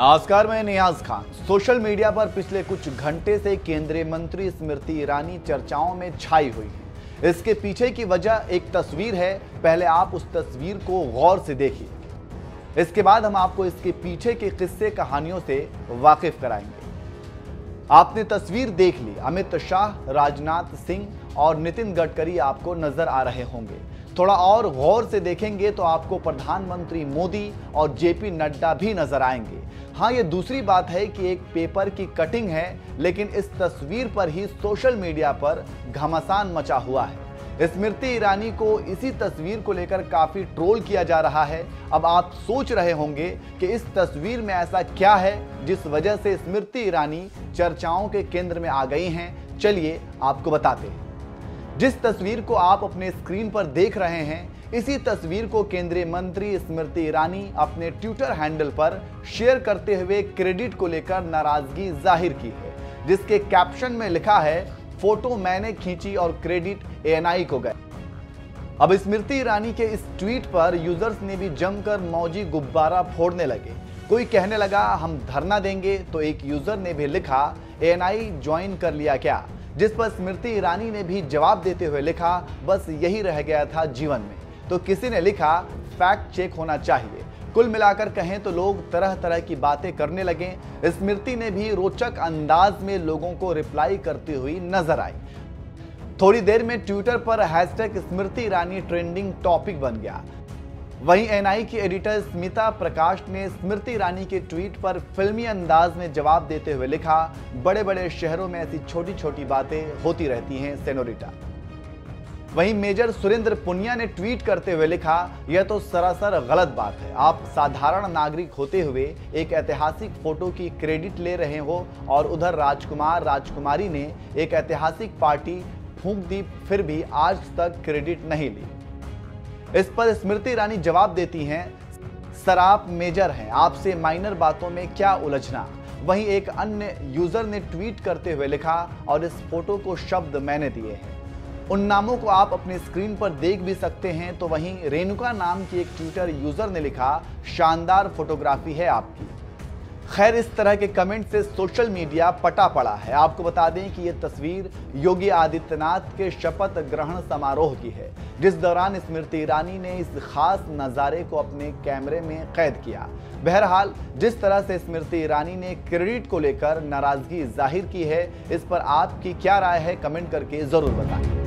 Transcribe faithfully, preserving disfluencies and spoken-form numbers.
नमस्कार, मैं नियाज Khan. Social media पर पिछले कुछ घंटे से केंद्रीय मंत्री स्मृति ईरानी चर्चाओं में छाई हुई है। इसके पीछे की वजह एक तस्वीर है। पहले आप उस तस्वीर को गौर से देखिए, इसके बाद हम आपको इसके पीछे के किस्से कहानियों से वाकिफ कराएंगे। आपने तस्वीर देख ली, अमित शाह, राजनाथ सिंह और नितिन गडकरी आपको नजर आ रहे होंगे। थोड़ा और गौर से देखेंगे तो आपको प्रधानमंत्री मोदी और जेपी नड्डा भी नजर आएंगे। हाँ, ये दूसरी बात है कि एक पेपर की कटिंग है, लेकिन इस तस्वीर पर ही सोशल मीडिया पर घमासान मचा हुआ है। स्मृति ईरानी को इसी तस्वीर को लेकर काफी ट्रोल किया जा रहा है। अब आप सोच रहे होंगे कि इस तस्वीर में ऐसा क्या है जिस वजह से स्मृति ईरानी चर्चाओं के केंद्र में आ गई हैं। चलिए आपको बताते हैं। जिस तस्वीर को आप अपने स्क्रीन पर देख रहे हैं, इसी तस्वीर को केंद्रीय मंत्री स्मृति ईरानी अपने ट्विटर हैंडल पर शेयर करते हुए क्रेडिट को लेकर नाराजगी जाहिर की है, जिसके कैप्शन में लिखा है, फोटो मैंने खींची और क्रेडिट एएनआई को गए। अब स्मृति ईरानी के इस ट्वीट पर यूजर्स ने भी जमकर मौजी गुब्बारा फोड़ने लगे। कोई कहने लगा हम धरना देंगे, तो एक यूजर ने भी लिखा एएनआई ज्वाइन कर लिया क्या, जिस पर स्मृति ईरानी ने भी जवाब देते हुए लिखा बस यही रह गया था जीवन में। तो किसी ने लिखा फैक्ट चेक होना चाहिए। कुल मिलाकर कहें तो लोग तरह तरह की बातें करने लगे। स्मृति ने भी रोचक अंदाज में लोगों को रिप्लाई करती हुई नजर आई। थोड़ी देर में ट्विटर पर hashtag Smriti Irani trending topic बन गया। वहीं एएनआई की एडिटर स्मिता प्रकाश ने स्मृति ईरानी के ट्वीट पर फिल्मी अंदाज में जवाब देते हुए लिखा, बड़े बड़े शहरों में ऐसी छोटी छोटी बातें होती रहती हैं सेनोरिटा। वहीं मेजर सुरेंद्र पुनिया ने ट्वीट करते हुए लिखा, यह तो सरासर गलत बात है। आप साधारण नागरिक होते हुए एक ऐतिहासिक फोटो की क्रेडिट ले रहे हो और उधर राजकुमार राजकुमारी ने एक ऐतिहासिक पार्टी फूंक दी, फिर भी आज तक क्रेडिट नहीं ली। इस पर स्मृति ईरानी जवाब देती हैं, सर आप मेजर हैं, आपसे माइनर बातों में क्या उलझना। वहीं एक अन्य यूजर ने ट्वीट करते हुए लिखा, और इस फोटो को शब्द मैंने दिए हैं। उन नामों को आप अपने स्क्रीन पर देख भी सकते हैं। तो वहीं रेणुका नाम की एक ट्विटर यूजर ने लिखा, शानदार फोटोग्राफी है आपकी। खैर, इस तरह के कमेंट से सोशल मीडिया पटा पड़ा है। आपको बता दें कि यह तस्वीर योगी आदित्यनाथ के शपथ ग्रहण समारोह की है, जिस दौरान स्मृति ईरानी ने इस खास नज़ारे को अपने कैमरे में कैद किया। बहरहाल, जिस तरह से स्मृति ईरानी ने क्रेडिट को लेकर नाराजगी जाहिर की है, इस पर आपकी क्या राय है, कमेंट करके जरूर बताएं।